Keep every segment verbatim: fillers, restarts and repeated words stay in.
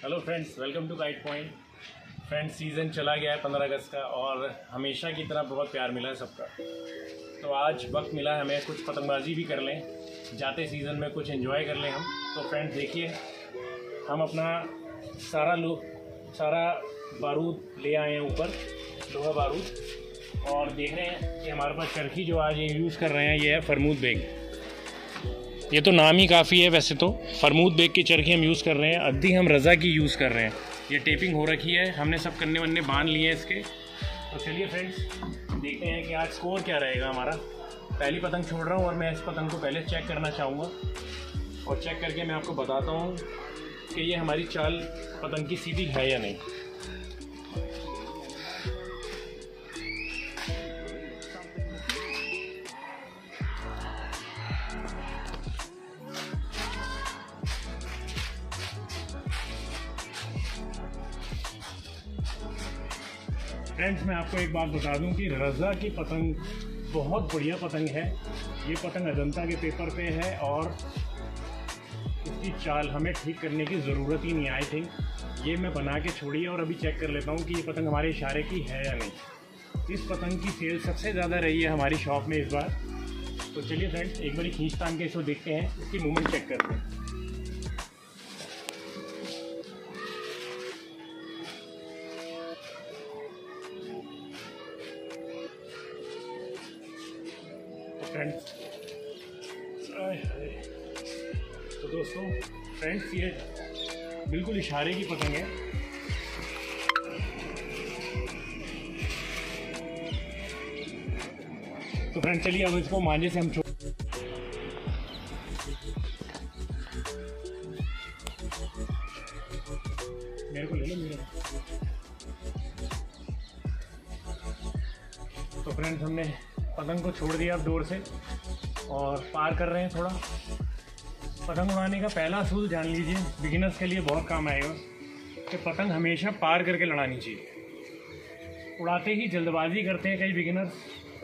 Hello friends, welcome to Kite Point. Friends, season चला गया है पंद्रह अगस्त का और हमेशा की तरह बहुत प्यार मिला है सबका। तो आज वक्त मिला है हमें कुछ पतंगबाजी भी कर लें, जाते सीज़न में कुछ एंजॉय कर लें हम। तो फ्रेंड्स देखिए, हम अपना सारा लो सारा बारूद ले आए हैं ऊपर, लोहा बारूद, और देख रहे हैं कि हमारे पास चरखी जो आज ये यूज़ कर रहे हैं ये है फरमूद बेग। ये तो नाम ही काफ़ी है वैसे तो। फरमूद बेग की चरखी हम यूज़ कर रहे हैं, अद्दी हम रज़ा की यूज़ कर रहे हैं। ये टेपिंग हो रखी है, हमने सब कन्ने वन्ने बांध लिए हैं इसके। तो चलिए फ्रेंड्स देखते हैं कि आज स्कोर क्या रहेगा हमारा। पहली पतंग छोड़ रहा हूँ और मैं इस पतंग को पहले चेक करना चाहूँगा, और चेक करके मैं आपको बताता हूँ कि ये हमारी चाल पतंग की सीधी है या नहीं। फ्रेंड्स, मैं आपको एक बात बता दूं कि रज़ा की पतंग बहुत बढ़िया पतंग है। ये पतंग अजंता के पेपर पे है और इसकी चाल हमें ठीक करने की ज़रूरत ही नहीं आई थिंक। ये मैं बना के छोड़ी है और अभी चेक कर लेता हूँ कि ये पतंग हमारे इशारे की है या नहीं। इस पतंग की सेल सबसे ज़्यादा रही है हमारी शॉप में इस बार। तो चलिए फ्रेंड्स एक बार खींच तान के इसको देखते हैं, इसकी मूवमेंट चेक करते हैं। फ्रेंड्स तो दोस्तों फ्रेंड्स ये बिल्कुल इशारे की पतंग है। तो फ्रेंड्स चलिए अब इसको मांझे से हम छोड़ मेरे को ले लो मेरे तो फ्रेंड्स हमने पतंग को छोड़ दिया अब डोर से और पार कर रहे हैं थोड़ा। पतंग उड़ाने का पहला असूल जान लीजिए, बिगिनर्स के लिए बहुत काम आएगा, कि पतंग हमेशा पार करके लड़ानी चाहिए। उड़ाते ही जल्दबाजी करते हैं कई बिगिनर्स,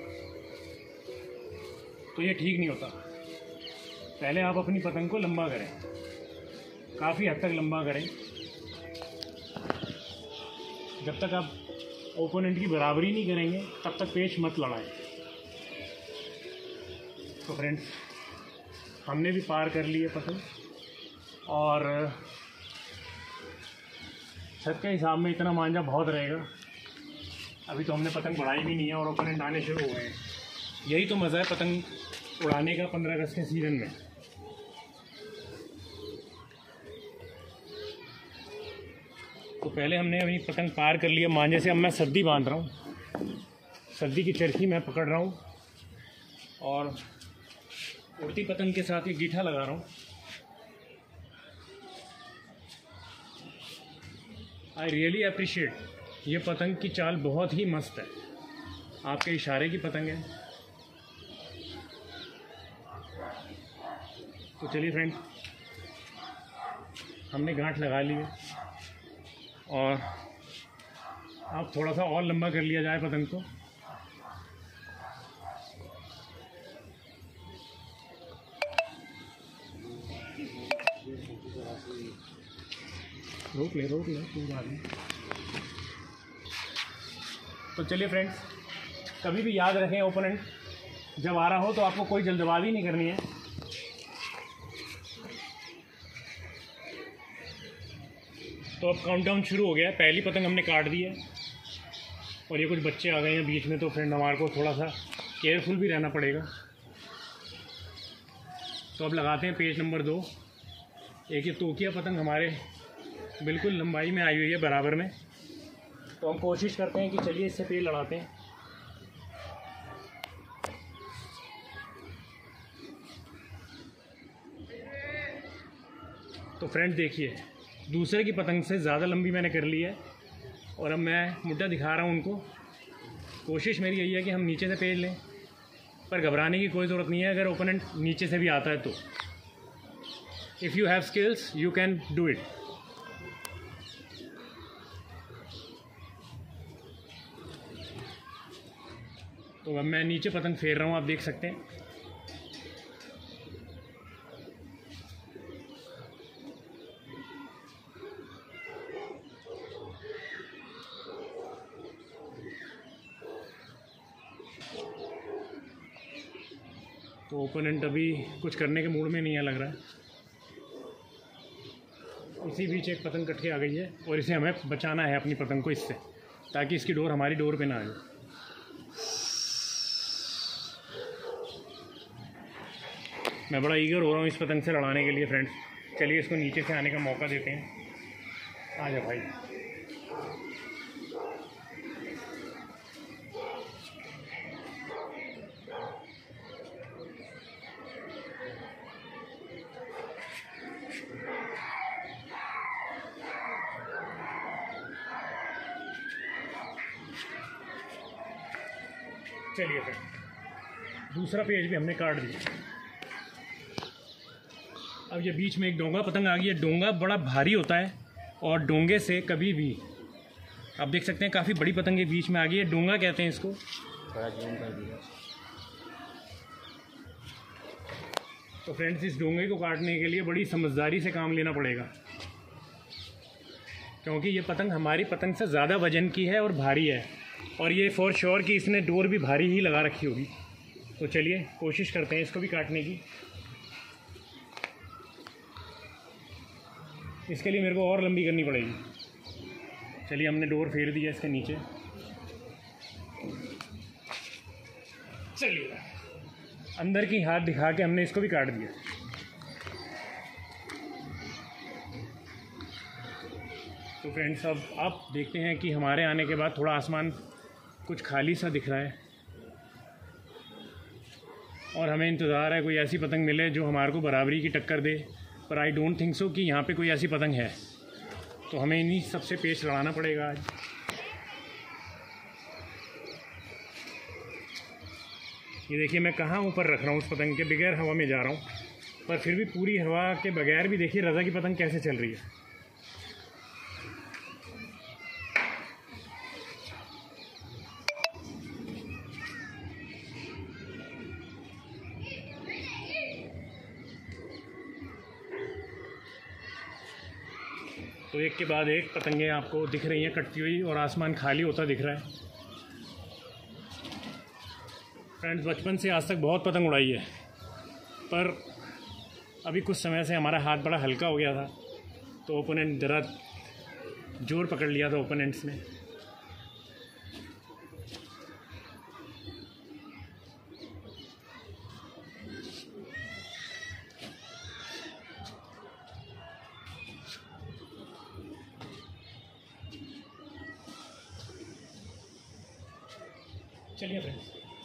तो ये ठीक नहीं होता। पहले आप अपनी पतंग को लंबा करें, काफ़ी हद तक लंबा करें। जब तक आप ओपोनेंट की बराबरी नहीं करेंगे तब तक पेच मत लड़ाएं। तो फ्रेंड्स हमने भी पार कर लिए पतंग, और छत के हिसाब में इतना मांझा बहुत रहेगा। अभी तो हमने पतंग बढ़ाई भी नहीं है और ओपोनेंट आने शुरू हो गए हैं। यही तो मज़ा है पतंग उड़ाने का पंद्रह अगस्त के सीज़न में। तो पहले हमने अभी पतंग पार कर लिया मांझे से। अब मैं सद्दी बांध रहा हूँ, सद्दी की चरखी मैं पकड़ रहा हूँ और उड़ती पतंग के साथ एक गीठा लगा रहा हूँ। आई रियली अप्रिशिएट, ये पतंग की चाल बहुत ही मस्त है, आपके इशारे की पतंग है। तो चलिए फ्रेंड हमने गांठ लगा ली है और अब थोड़ा सा और लंबा कर लिया जाए पतंग को। रोक ले रोक ले कोई बात नहीं। तो चलिए फ्रेंड्स, कभी भी याद रखें ओपोनेंट जब आ रहा हो तो आपको कोई जल्दबाजी नहीं करनी है। तो अब काउंटडाउन शुरू हो गया है। पहली पतंग हमने काट दी है और ये कुछ बच्चे आ गए हैं बीच में, तो फ्रेंड हमारे को थोड़ा सा केयरफुल भी रहना पड़ेगा। तो अब लगाते हैं पेज नंबर दो। एक ये तोकिया पतंग हमारे बिल्कुल लंबाई में आई हुई है बराबर में, तो हम कोशिश करते हैं कि चलिए इससे पेड़ लड़ाते हैं। तो फ्रेंड देखिए, दूसरे की पतंग से ज़्यादा लंबी मैंने कर ली है और अब मैं मुद्दा दिखा रहा हूँ उनको। कोशिश मेरी यही है कि हम नीचे से पेड़ लें, पर घबराने की कोई ज़रूरत नहीं है अगर ओपोनेंट नीचे से भी आता है तो। If you have skills you can do it. तो अब मैं नीचे पतंग फेर रहा हूँ, आप देख सकते हैं। तो ओपोनेंट अभी कुछ करने के मूड में नहीं है लग रहा है। इसी बीच एक पतंग कट के आ गई है और इसे हमें बचाना है अपनी पतंग को इससे, ताकि इसकी डोर हमारी डोर पे ना आए। मैं बड़ा ईगर हो रहा हूँ इस पतंग से लड़ाने के लिए फ्रेंड्स। चलिए इसको नीचे से आने का मौका देते हैं। आ जा भाई। चलिए फिर दूसरा पेज भी हमने काट दिया। अब ये बीच में एक डोंगा पतंग आ गई है। डोंगा बड़ा भारी होता है और डोंगे से कभी भी, आप देख सकते हैं काफ़ी बड़ी पतंग एक बीच में आ गई है। डोंगा कहते हैं इसको। तो फ्रेंड्स इस डोंगे को काटने के लिए बड़ी समझदारी से काम लेना पड़ेगा, क्योंकि ये पतंग हमारी पतंग से ज़्यादा वजन की है और भारी है, और ये फॉर श्योर कि इसने डोर भी भारी ही लगा रखी होगी। तो चलिए कोशिश करते हैं इसको भी काटने की। इसके लिए मेरे को और लंबी करनी पड़ेगी। चलिए हमने डोर फेर दिया इसके नीचे। चलिए अंदर की हाथ दिखा के हमने इसको भी काट दिया। तो फ्रेंड्स अब आप देखते हैं कि हमारे आने के बाद थोड़ा आसमान कुछ खाली सा दिख रहा है और हमें इंतज़ार है कोई ऐसी पतंग मिले जो हमारे को बराबरी की टक्कर दे, पर आई डोंट थिंक सो कि यहाँ पे कोई ऐसी पतंग है। तो हमें इन्हीं सबसे पेच लड़ाना पड़ेगा आज। ये देखिए मैं कहाँ ऊपर रख रहा हूँ उस पतंग के, बगैर हवा में जा रहा हूँ, पर फिर भी पूरी हवा के बगैर भी देखिए रज़ा की पतंग कैसे चल रही है। तो एक के बाद एक पतंगें आपको दिख रही हैं कटती हुई और आसमान खाली होता दिख रहा है। फ्रेंड्स बचपन से आज तक बहुत पतंग उड़ाई है, पर अभी कुछ समय से हमारा हाथ बड़ा हल्का हो गया था, तो ओपोनेंट ज़रा जोर पकड़ लिया था ओपोनेंट्स ने। चलिए फ्रेंड्स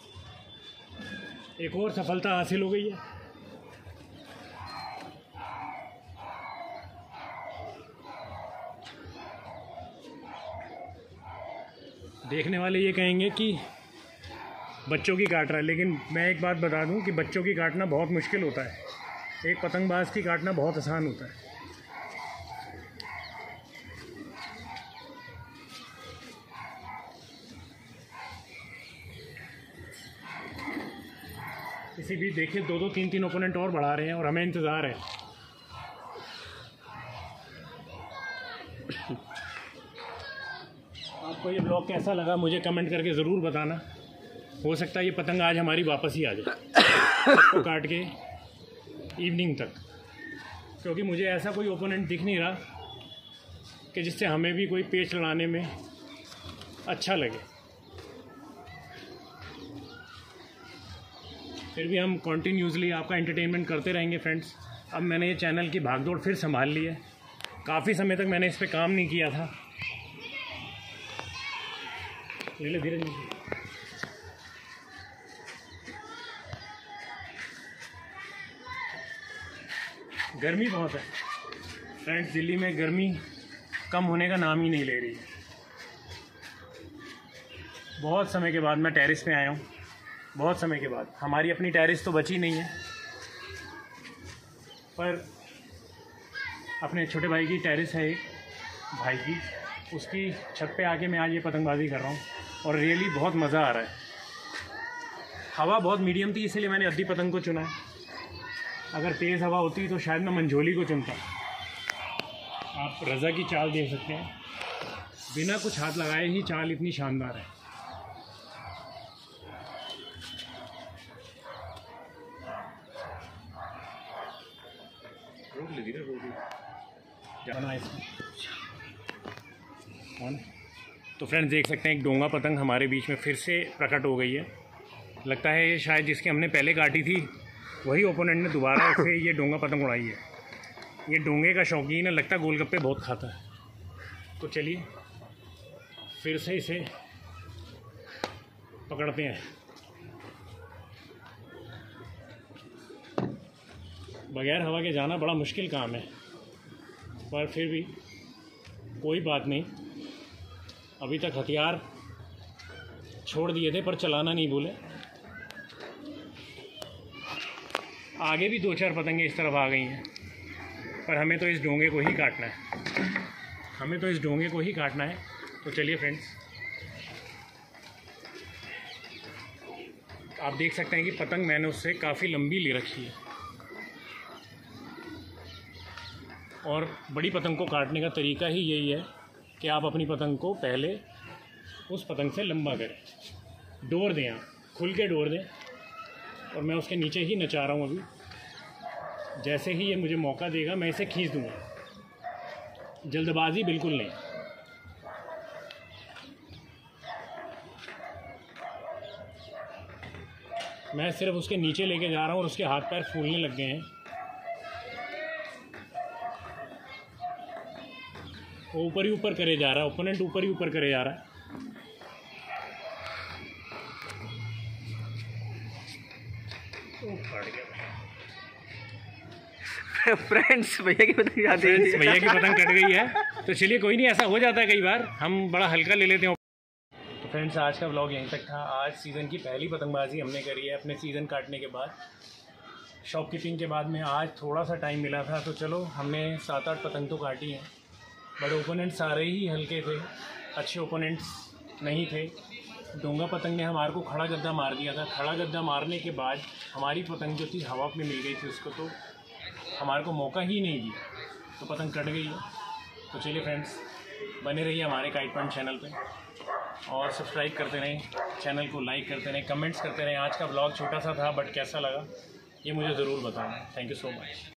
एक और सफलता हासिल हो गई है। देखने वाले ये कहेंगे कि बच्चों की काट रहा है, लेकिन मैं एक बात बता दूं कि बच्चों की काटना बहुत मुश्किल होता है, एक पतंगबाज की काटना बहुत आसान होता है। इसी बीच देखिए दो दो तीन तीन ओपोनेंट और बढ़ा रहे हैं और हमें इंतज़ार है। आपको ये ब्लॉग कैसा लगा मुझे कमेंट करके ज़रूर बताना। हो सकता है ये पतंग आज हमारी वापस ही आ जाए सबको काट के इवनिंग तक, क्योंकि मुझे ऐसा कोई ओपोनेंट दिख नहीं रहा कि जिससे हमें भी कोई पेच लड़ाने में अच्छा लगे। फिर भी हम कॉन्टीन्यूसली आपका एंटरटेनमेंट करते रहेंगे फ्रेंड्स। अब मैंने ये चैनल की भागदौड़ फिर संभाल ली है, काफ़ी समय तक मैंने इस पर काम नहीं किया था। धीरे धीरे गर्मी बहुत है फ्रेंड्स, दिल्ली में गर्मी कम होने का नाम ही नहीं ले रही है। बहुत समय के बाद मैं टेरेस पे आया हूँ, बहुत समय के बाद। हमारी अपनी टेरेस तो बची नहीं है, पर अपने छोटे भाई की टेरेस है एक भाई की, उसकी छत पे आके मैं आज ये पतंगबाजी कर रहा हूँ और रियली बहुत मज़ा आ रहा है। हवा बहुत मीडियम थी इसलिए मैंने अद्दी पतंग को चुना है, अगर तेज़ हवा होती तो शायद मैं मंझोली को चुनता। आप रज़ा की चाल देख सकते हैं, बिना कुछ हाथ लगाए ही चाल इतनी शानदार है। रोक ली धीरे रोक ली जाना इसमें। तो फ्रेंड्स देख सकते हैं एक डोंगा पतंग हमारे बीच में फिर से प्रकट हो गई है। लगता है शायद जिसकी हमने पहले काटी थी वही ओपोनेंट ने दोबारा ऐसे ये डोंगा पतंग उड़ाई है। ये डोंगे का शौकीन है, लगता है गोलगप्पे बहुत खाता है। तो चलिए फिर से इसे पकड़ते हैं। बगैर हवा के जाना बड़ा मुश्किल काम है, पर फिर भी कोई बात नहीं। अभी तक हथियार छोड़ दिए थे पर चलाना नहीं भूले। आगे भी दो चार पतंगे इस तरफ आ गई हैं, पर हमें तो इस डोंगे को ही काटना है हमें तो इस डोंगे को ही काटना है। तो चलिए फ्रेंड्स, आप देख सकते हैं कि पतंग मैंने उससे काफ़ी लंबी ले रखी है, और बड़ी पतंग को काटने का तरीका ही यही है कि आप अपनी पतंग को पहले उस पतंग से लंबा करें, डोर दें, आप खुल के डोर दें। और मैं उसके नीचे ही नचा रहा हूँ अभी। जैसे ही ये मुझे मौका देगा मैं इसे खींच दूँगा, जल्दबाजी बिल्कुल नहीं। मैं सिर्फ उसके नीचे लेके जा रहा हूँ और उसके हाथ पैर फूलने लग गए हैं। वो ऊपर ही ऊपर करे जा रहा है, ओपोनेंट ऊपर ही ऊपर करे जा रहा है। ओ, फट गया फ्रेंड्स भैया की पतंग जाती है भैया की पतंग कट गई है। तो चलिए कोई नहीं, ऐसा हो जाता है कई बार, हम बड़ा हल्का ले लेते हैं। तो फ्रेंड्स आज का व्लॉग यहीं तक था। आज सीज़न की पहली पतंगबाजी हमने करी है अपने सीज़न काटने के बाद, शॉपकीपिंग के बाद में। आज थोड़ा सा टाइम मिला था तो चलो हमने सात आठ पतंग तो काटी हैं, बट ओपोनेंट्स सारे ही हल्के थे, अच्छे ओपोनेंट्स नहीं थे। डोंगा पतंग ने हमारे को खड़ा गद्दा मार दिया था। खड़ा गद्दा मारने के बाद हमारी पतंग जो थी हवा में मिल गई थी उसको, तो हमारे को मौका ही नहीं दिया, तो पतंग कट गई है। तो चलिए फ्रेंड्स, बने रहिए हमारे काइट पॉइंट चैनल पे और सब्सक्राइब करते रहें, चैनल को लाइक करते रहें, कमेंट्स करते रहें। आज का व्लॉग छोटा सा था बट कैसा लगा ये मुझे ज़रूर बताएं। Thank you so much.